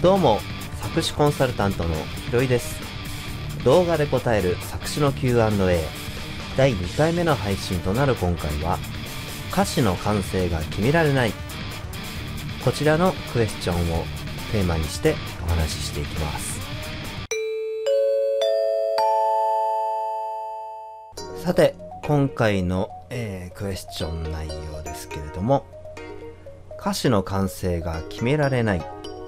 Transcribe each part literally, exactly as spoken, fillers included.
どうも、作詞コンサルタントのひろいです。動画で答える作詞の キューアンドエー だいにかいめの配信となる今回は、歌詞の完成が決められない、こちらのクエスチョンをテーマにしてお話ししていきます。さて、今回の、えー、クエスチョン内容ですけれども、歌詞の完成が決められない、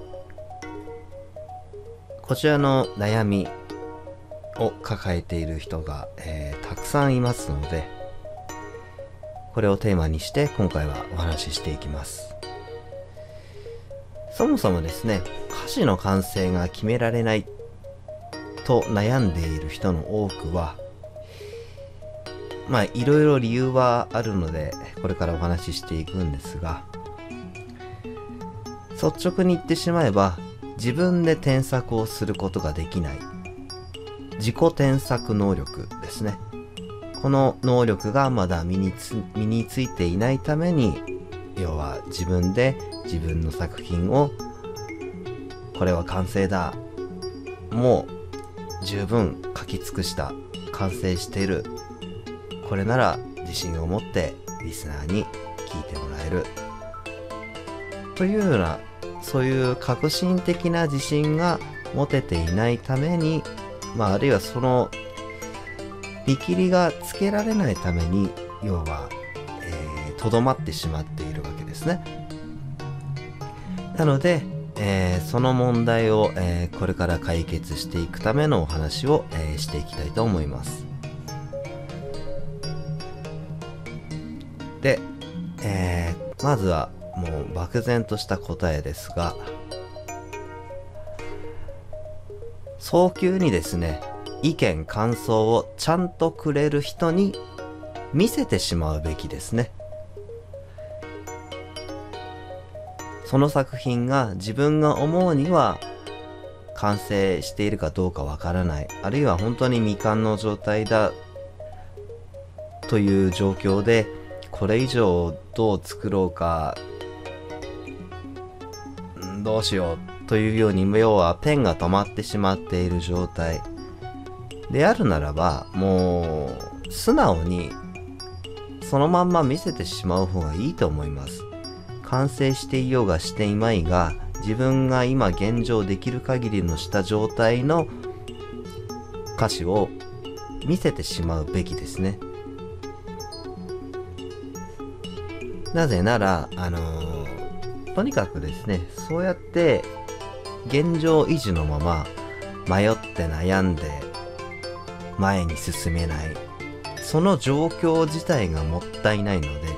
こちらの悩みを抱えている人が、えー、たくさんいますので、これをテーマにして今回はお話ししていきます。そもそもですね、歌詞の完成が決められないと悩んでいる人の多くは、まあいろいろ理由はあるので、これからお話ししていくんですが、率直に言ってしまえば、自分で添削をすることができない自己添削能力ですね。この能力がまだ身につ、身についていないために、要は自分で自分の作品を、これは完成だ、もう十分書き尽くした、完成している、これなら自信を持ってリスナーに聞いてもらえるというような、そういう革新的な自信が持てていないために、まああるいはその見切りがつけられないために、要はとど、えー、まってしまっているわけですね。なので、えー、その問題を、えー、これから解決していくためのお話を、えー、していきたいと思います。で、えー、まずはもう漠然とした答えですが、早急にですね、意見感想をちゃんとくれる人に見せてしまうべきですね。その作品が自分が思うには完成しているかどうかわからない、あるいは本当に未完の状態だという状況で、これ以上どう作ろうか、どうしようというように、要はペンが止まってしまっている状態であるならば、もう素直にそのまんま見せてしまう方がいいと思います。完成していようがしていまいが、自分が今現状できる限りのした状態の歌詞を見せてしまうべきですね。なぜなら、あのーとにかくですね、そうやって現状維持のまま迷って悩んで前に進めない、その状況自体がもったいないので、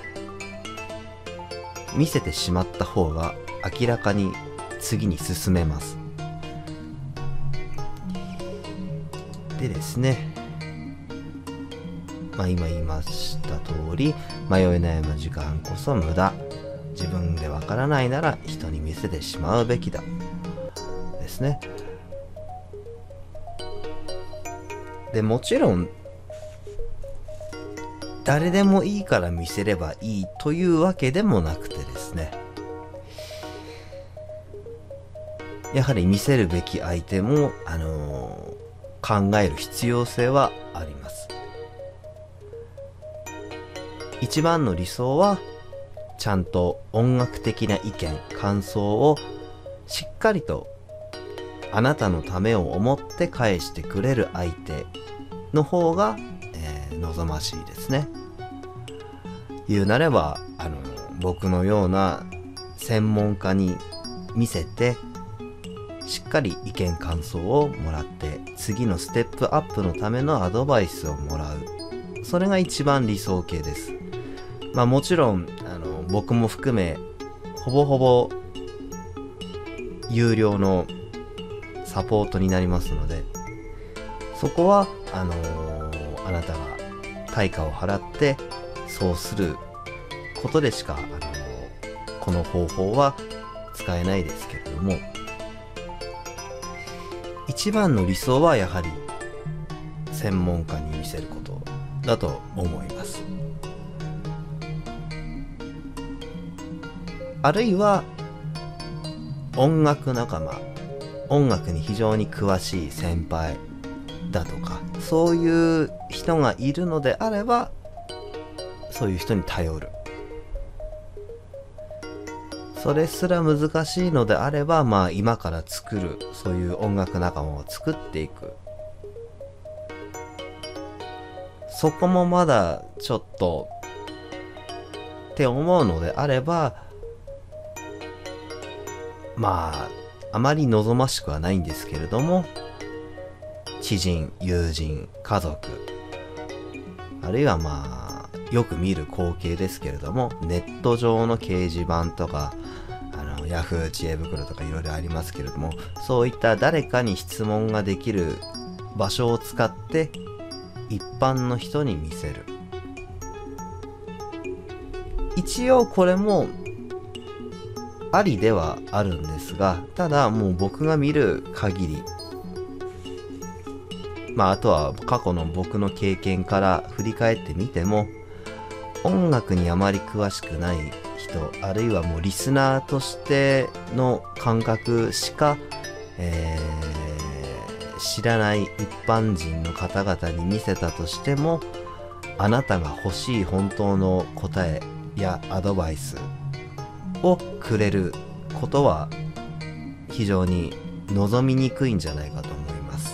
見せてしまった方が明らかに次に進めます。でですね、まあ今言いました通り、迷い悩む時間こそ無駄、自分でわからないなら人に見せてしまうべきだですね。で、もちろん誰でもいいから見せればいいというわけでもなくてですね、やはり見せるべき相手も、あのー、考える必要性はあります。一番の理想は、ちゃんと音楽的な意見、感想をしっかりとあなたのためを思って返してくれる相手の方が、えー、望ましいですね。言うなれば、あの僕のような専門家に見せて、しっかり意見感想をもらって、次のステップアップのためのアドバイスをもらう。それが一番理想形です。まあもちろん、あの僕も含め、ほぼほぼ有料のサポートになりますので、そこはあのー、あなたが対価を払ってそうすることでしか、あのー、この方法は使えないですけれども、一番の理想はやはり専門家に見せることだと思います。あるいは音楽仲間、音楽に非常に詳しい先輩だとか、そういう人がいるのであれば、そういう人に頼る。それすら難しいのであれば、まあ今から作る、そういう音楽仲間を作っていく。そこもまだちょっとって思うのであれば、まああまり望ましくはないんですけれども、知人、友人、家族、あるいはまあよく見る光景ですけれども、ネット上の掲示板とか、あのヤフー知恵袋とかいろいろありますけれども、そういった誰かに質問ができる場所を使って一般の人に見せる。一応これもありではあるんですが、ただもう僕が見る限り、まああとは過去の僕の経験から振り返ってみても、音楽にあまり詳しくない人、あるいはもうリスナーとしての感覚しか、えー、知らない一般人の方々に見せたとしても、あなたが欲しい本当の答えやアドバイスをくれることは非常に望みにくいんじゃないかと思います。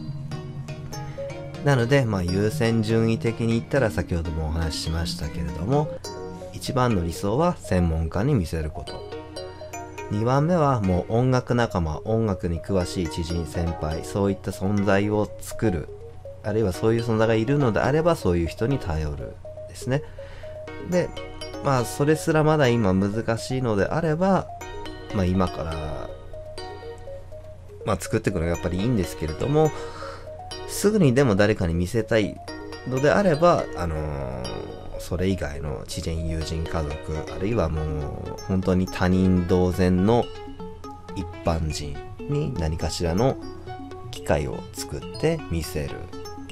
なので、まあ優先順位的に言ったら先ほどもお話ししましたけれども、一番の理想は専門家に見せること。二番目はもう音楽仲間、音楽に詳しい知人、先輩、そういった存在を作る。あるいはそういう存在がいるのであれば、そういう人に頼るですね。で、まあそれすらまだ今難しいのであれば、まあ今からまあ作っていくのがやっぱりいいんですけれども、すぐにでも誰かに見せたいのであれば、あのー、それ以外の知人、友人、家族、あるいはもう本当に他人同然の一般人に何かしらの機会を作って見せる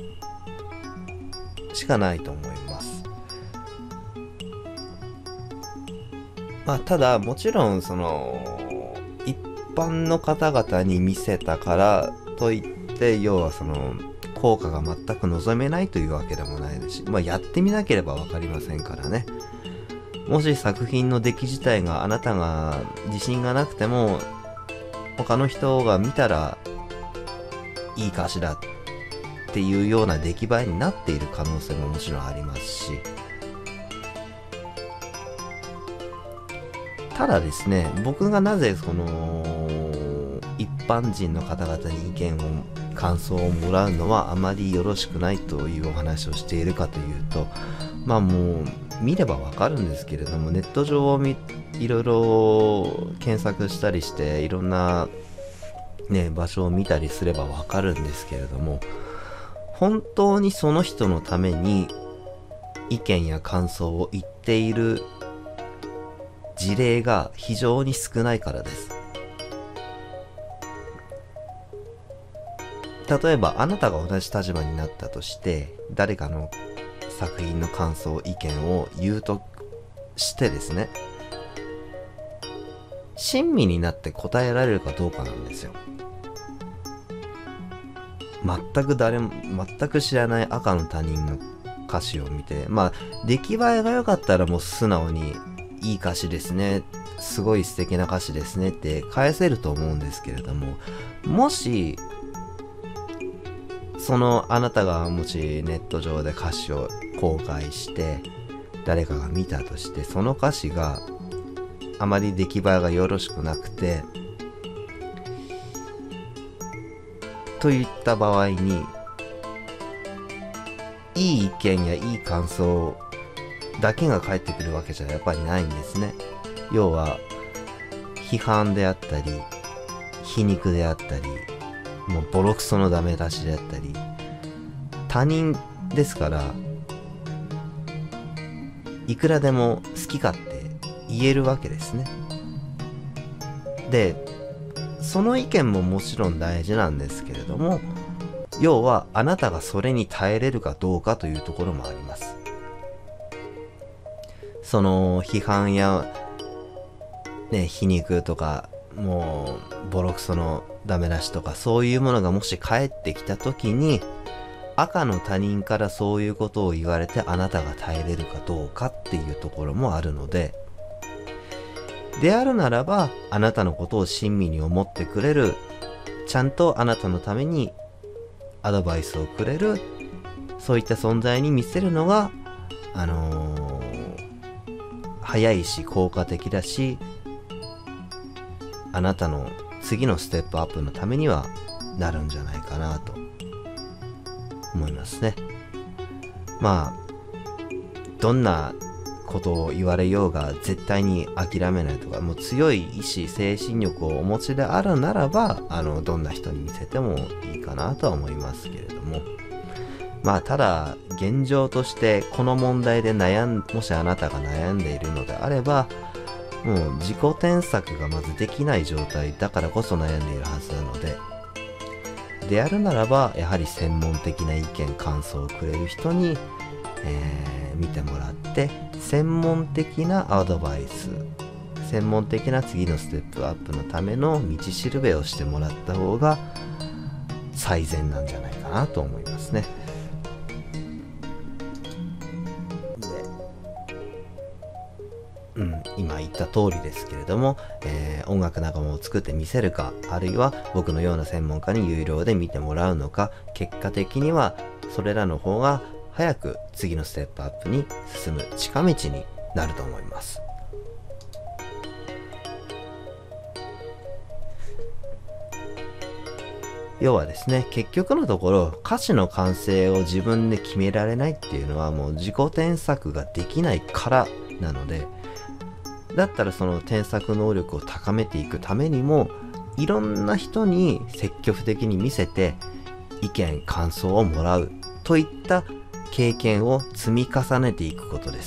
しかないと思います。まあただもちろんその一般の方々に見せたからといって要はその効果が全く望めないというわけでもないですし、まあやってみなければわかりませんからね。もし作品の出来自体があなたが自信がなくても他の人が見たらいいかしらっていうような出来栄えになっている可能性ももちろんありますし、ただですね、僕がなぜその一般人の方々に意見を感想をもらうのはあまりよろしくないというお話をしているかというと、まあもう見ればわかるんですけれども、ネット上をみいろいろ検索したりしていろんなね場所を見たりすればわかるんですけれども、本当にその人のために意見や感想を言っている事例が非常に少ないからです。例えばあなたが同じ立場になったとして誰かの作品の感想意見を言うとしてですね、親身になって答えられるかどうかなんですよ。全く誰も全く知らない赤の他人の歌詞を見て、まあ出来栄えが良かったらもう素直にいい歌詞ですね、すごい素敵な歌詞ですねって返せると思うんですけれども、もしそのあなたがもしネット上で歌詞を公開して誰かが見たとして、その歌詞があまり出来栄えがよろしくなくてといった場合に、いい意見やいい感想だけが返ってくるわけじゃやっぱりないんですね。要は批判であったり皮肉であったりもうボロクソのダメ出しであったり、他人ですからいくらでも好き勝手言えるわけですね。でその意見ももちろん大事なんですけれども、要はあなたがそれに耐えれるかどうかというところもあります。その批判やね皮肉とかもうボロクソのダメ出しとかそういうものがもし返ってきた時に、赤の他人からそういうことを言われてあなたが耐えれるかどうかっていうところもあるので、であるならばあなたのことを親身に思ってくれる、ちゃんとあなたのためにアドバイスをくれる、そういった存在に見せるのがあのー、早いし効果的だし、あなたの次のステップアップのためにはなるんじゃないかなと思いますね。まあどんなことを言われようが絶対に諦めないとか、もう強い意志精神力をお持ちであるならば、あのどんな人に見せてもいいかなとは思いますけれども、まあただ現状としてこの問題で悩んもしあなたが悩んでいるのであれば、もう自己添削がまずできない状態だからこそ悩んでいるはずなので、であるならばやはり専門的な意見感想をくれる人に、えー、見てもらって専門的なアドバイス、専門的な次のステップアップのための道しるべをしてもらった方が最善なんじゃないかなと思いますね。うん、今言った通りですけれども、えー、音楽仲間を作ってみせるか、あるいは僕のような専門家に有料で見てもらうのか、結果的にはそれらの方が早く次のステップアップに進む近道になると思います。要はですね、結局のところ歌詞の完成を自分で決められないっていうのはもう自己添削ができないからなので、だったらその添削能力を高めていくためにもいろんな人に積極的に見せて意見感想をもらうといった経験を積み重ねていくことです。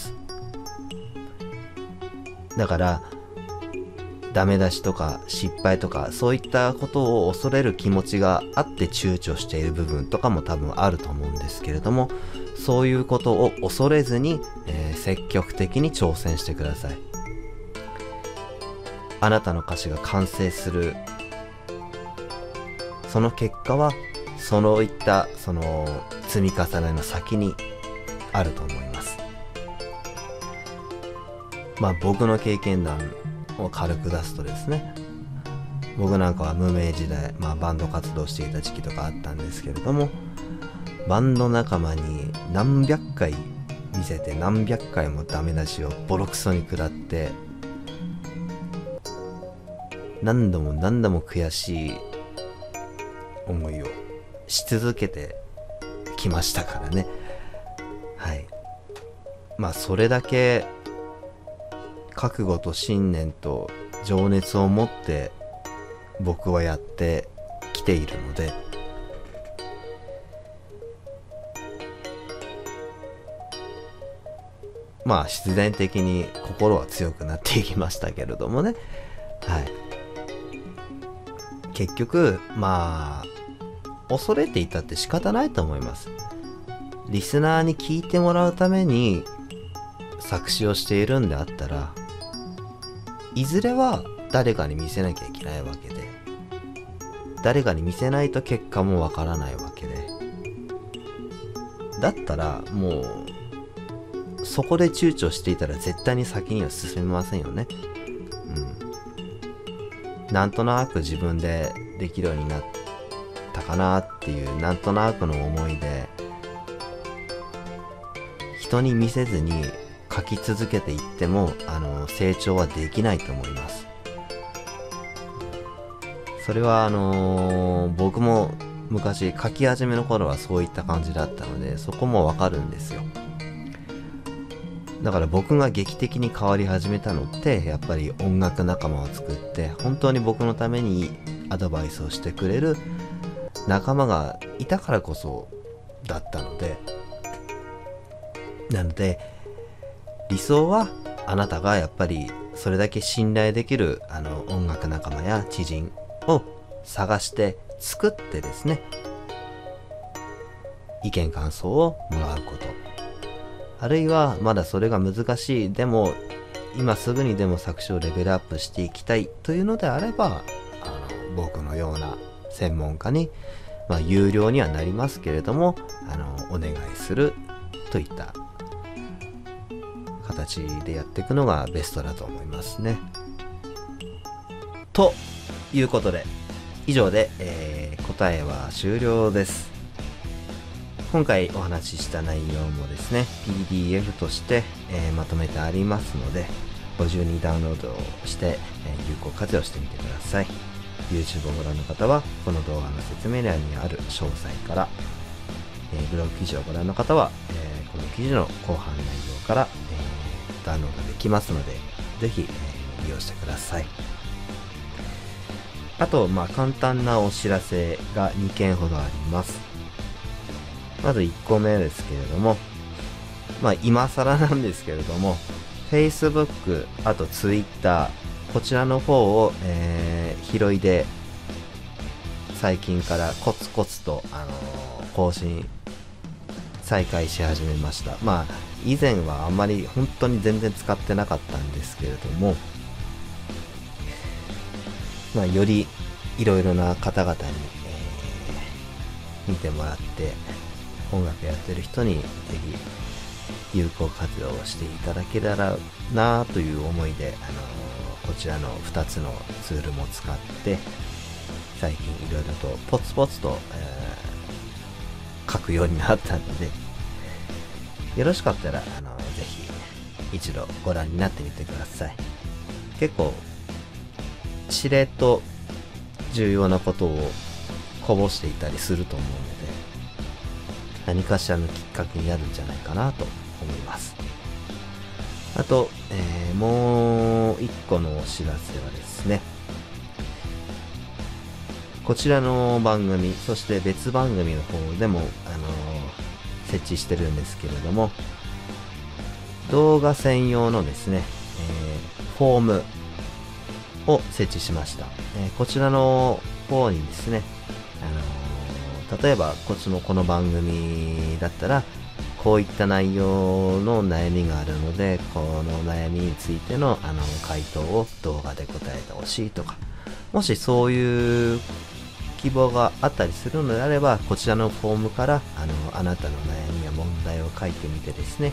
だからダメ出しとか失敗とかそういったことを恐れる気持ちがあって躊躇している部分とかも多分あると思うんですけれども、そういうことを恐れずに、えー、積極的に挑戦してください。あなたの歌詞が完成するその結果はそういったその積み重ねの先にあると思います。まあ僕の経験談を軽く出すとですね、僕なんかは無名時代、まあバンド活動していた時期とかあったんですけれども、バンド仲間に何百回見せて何百回もダメ出しをボロクソに食らって、何度も何度も悔しい思いをし続けてきましたからね。はい。まあそれだけ覚悟と信念と情熱を持って僕はやってきているので、まあ必然的に心は強くなっていきましたけれどもね。はい。結局まあ恐れていたって仕方ないと思います。リスナーに聞いてもらうために作詞をしているんであったら、いずれは誰かに見せなきゃいけないわけで、誰かに見せないと結果もわからないわけで、だったらもうそこで躊躇していたら絶対に先には進めませんよね。うん。なんとなく自分でできるようになったかなっていうなんとなくの思いで人に見せずに書き続けていってもあの成長はできないと思います。それはあのー、僕も昔書き始めの頃はそういった感じだったので、そこもわかるんですよ。だから僕が劇的に変わり始めたのってやっぱり音楽仲間を作って本当に僕のためにアドバイスをしてくれる仲間がいたからこそだったので、なので理想はあなたがやっぱりそれだけ信頼できるあの音楽仲間や知人を探して作ってですね、意見感想をもらうこと、あるいはまだそれが難しい、でも今すぐにでも作詞をレベルアップしていきたいというのであれば、あの僕のような専門家に、まあ、有料にはなりますけれども、あのお願いするといった形でやっていくのがベストだと思いますね。ということで、以上で、えー、答えは終了です。今回お話しした内容もですね、ピーディーエフ として、えー、まとめてありますので、ご自由にダウンロードをして、えー、有効活用してみてください。YouTube をご覧の方は、この動画の説明欄にある詳細から、えー、ブログ記事をご覧の方は、えー、この記事の後半内容から、えー、ダウンロードできますので、ぜひ、えー、利用してください。あと、まあ、簡単なお知らせがにけんほどあります。まずいっこめですけれども、まあ、今更なんですけれども、Facebook、あと Twitter、こちらの方を、えー、拾いで、最近からコツコツと、あのー、更新、再開し始めました。まあ、以前はあんまり本当に全然使ってなかったんですけれども、まあ、よりいろいろな方々に、えー、見てもらって、音楽やってる人にぜひ有効活用していただけたらなという思いで、あのー、こちらのふたつのツールも使って最近いろいろとポツポツと、えー、書くようになったので、よろしかったら、あのー、ぜひ一度ご覧になってみてください。結構しれっと重要なことをこぼしていたりすると思うので、何かしらのきっかけになるんじゃないかなと思います。あと、えー、もう一個のお知らせはですね、こちらの番組、そして別番組の方でも、あのー、設置してるんですけれども、動画専用のですね、えー、フォームを設置しました。えー、こちらの方にですね、あのー例えばこっちのこの番組だったらこういった内容の悩みがあるので、この悩みについてのあの回答を動画で答えてほしいとか、もしそういう希望があったりするのであれば、こちらのフォームからあのあなたの悩みや問題を書いてみてですね、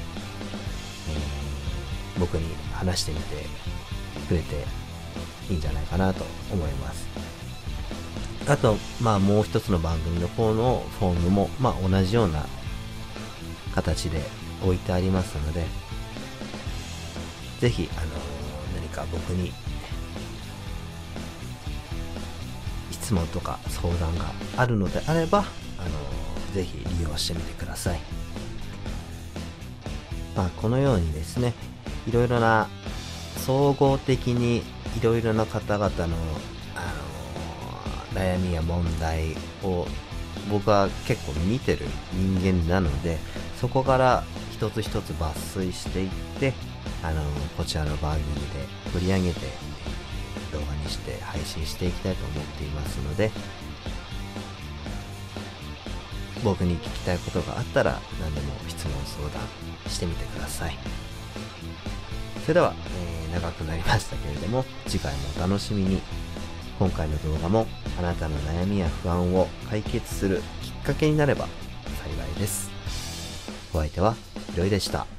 えー、僕に話してみてくれていいんじゃないかなと思います。あと、まあもう一つの番組の方のフォームも、まあ同じような形で置いてありますので、ぜひ、あのー、何か僕に質問とか相談があるのであれば、あのー、ぜひ利用してみてください。まあこのようにですね、いろいろな総合的にいろいろな方々の悩みや問題を僕は結構見てる人間なので、そこから一つ一つ抜粋していって、あのこちらの番組で取り上げて動画にして配信していきたいと思っていますので、僕に聞きたいことがあったら何でも質問相談してみてください。それでは、えー、長くなりましたけれども、次回もお楽しみに。今回の動画もあなたの悩みや不安を解決するきっかけになれば幸いです。お相手はひろいでした。